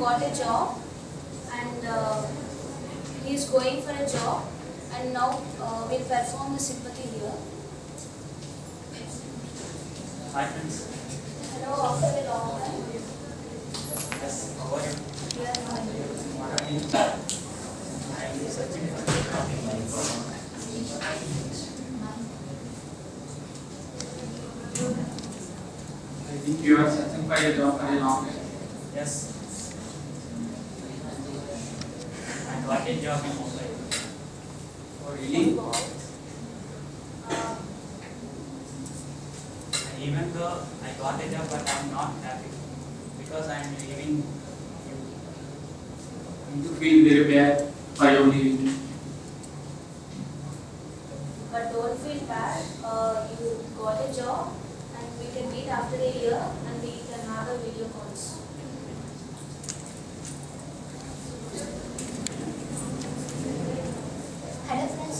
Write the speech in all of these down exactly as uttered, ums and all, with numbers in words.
got a job and uh, he is going for a job, and now uh, we'll perform the sympathy here. Hi friends. Hello, after a long time. Yes, how are you? We are fine. What are you? I am searching for a job in my program. I think you are searching for a job for a long time. Yes. I got a job in Mumbai. Oh, really? Uh, Even though I got a job, but I am not happy because I am leaving you. You feel very bad for your leaving. but don't feel bad. Uh, you got a job, and we can meet after a year, and we can have a video calls. Hello friends.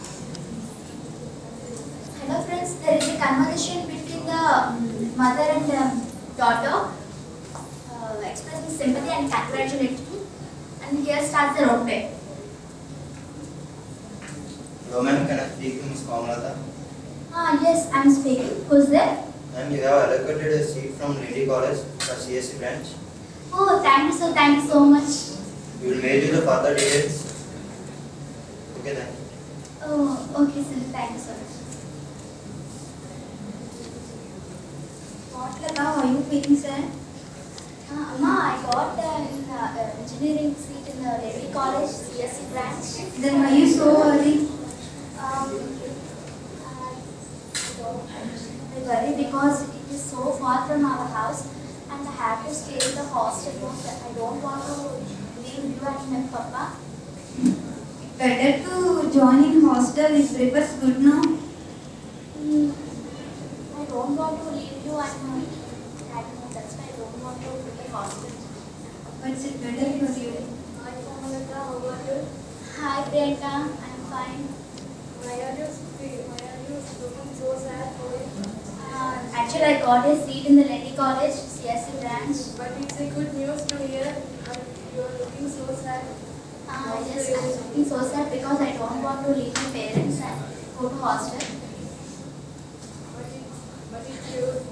Hello friends, there is a conversation between the um, mother and the daughter uh, expressing sympathy and congratulating, and here starts the role play. Hello ma'am, can I speak to Miss Kamalata? Ah yes, I am speaking. Who's there? Ma'am, you have allocated a seat from Lady College for C S C branch. Oh, thank you so, thank you so much. We will mail you the further details. Okay then. Oh, okay sir, thank you so much. What Lata, how are you feeling sir? Ah, Amma, I got uh, in, uh, uh, engineering seat in the Lady College C S C branch. Then why are you so early? Um, I don't I worry because it is so far from our house and I have to stay in the hostel. I don't want to leave you and my papa. Better to join in hostel if prefers good now. Mm, I don't want to leave you and my dad. That's why I don't want to go to hostel. But it's better for you. Hi, Kamalata, how are you? Hi Priyanka, I'm fine. Why are you Why are you looking so sad? How are you? Uh, actually, I got a seat in the Lady College C S C branch. But it's a good news to hear. But you are looking so sad. Uh, yes, I'm looking so sad because I don't want to leave my parents and go to hostel. But it's, but it's your